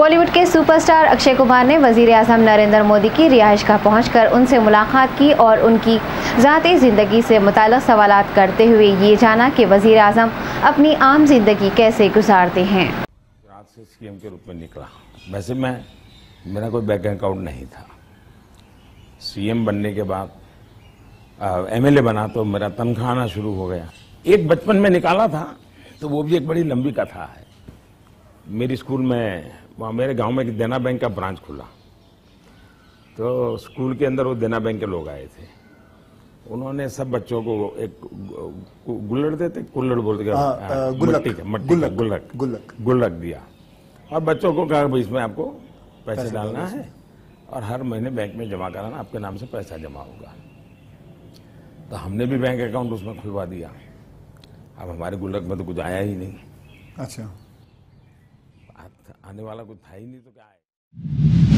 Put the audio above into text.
बॉलीवुड के सुपरस्टार अक्षय कुमार ने वज़ीर-ए-आज़म नरेंद्र मोदी की रिहाइशगाह पहुंचकर उनसे मुलाकात की और उनकी ज़ाती ज़िंदगी से मुताल्लिक़ सवालात करते हुए ये जाना कि वज़ीर-ए-आज़म अपनी आम जिंदगी कैसे गुजारते हैं। आज से सीएम के रूप में निकला। वैसे मेरा कोई बैंक अकाउंट नहीं था। सीएम बनने के बाद एमएलए बना तो मेरा तनख्वाह आना शुरू हो गया। एक बचपन में निकाला था तो वो भी एक बड़ी लंबी कथा है। मेरी स्कूल में वहाँ मेरे गांव में एक देना बैंक का ब्रांच खुला, तो स्कूल के अंदर वो देना बैंक के लोग आए थे। उन्होंने सब बच्चों को एक गुल्लड़ देते, कुल्लड़ बोलते गुल्लक दिया और बच्चों को कहा भाई इसमें आपको पैसे डालना है और हर महीने बैंक में जमा कराना, आपके नाम से पैसा जमा होगा। तो हमने भी बैंक अकाउंट उसमें खुलवा दिया। अब हमारे गुल्लक में तो कुछ आया ही नहीं। अच्छा, आने वाला कुछ था ही नहीं तो क्या आया।